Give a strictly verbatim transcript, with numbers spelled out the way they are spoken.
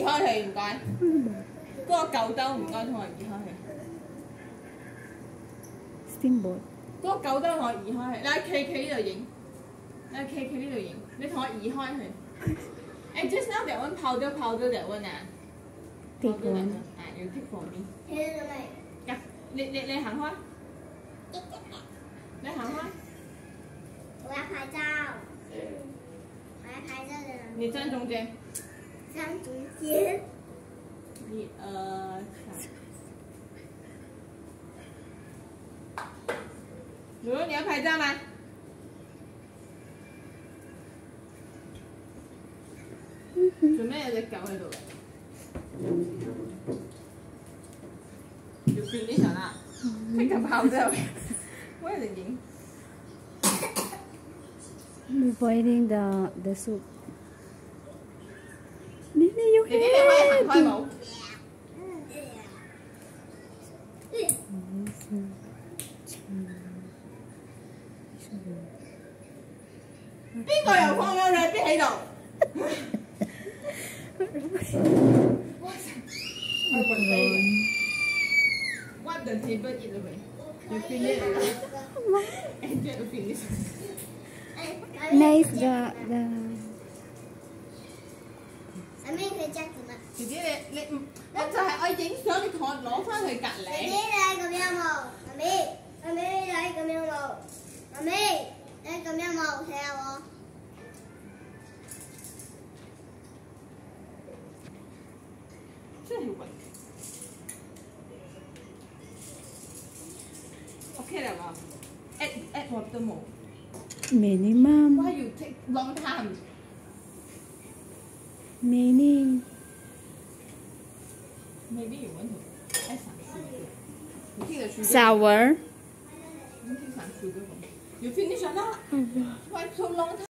移開佢，唔該。嗰個舊兜唔該，同我移開佢。 Steamboat。 嗰個舊兜同我移開佢，你喺企企呢度影，你喺企企呢度影，你同我移開佢。誒 just now that one powder powder that one 啊。 Take one。 啊，要 take for me。 睇到未？ 你你你行開。你行開。 我要拍照。我要拍照的人。 你站中間。 站中間。 一二三。如如你要拍照嗎？做咩有隻狗喺度嘅？要 finish 啦，即刻跑之後，我有隻影。 We're boiling the the soup. Nene, you 你啲你可以行開冇？邊個又放咗兩邊喺度？What the table eat away? You finish it? And you finish. Nice the the. 阿妹佢隻咁啊！ 姐姐你你唔，我就係我影相，你同我攞翻去隔離。 姐姐你咁樣冇？阿妹阿妹你咁樣冇？阿妹你咁樣冇？睇下我。 真係混。OK 啦嘛 ？Add add water more. Minimum. Why you take long time? Many. Maybe you want to add some sugar. You take the sugar. Sour. You take some sugar from. You finish or not? Why so long time?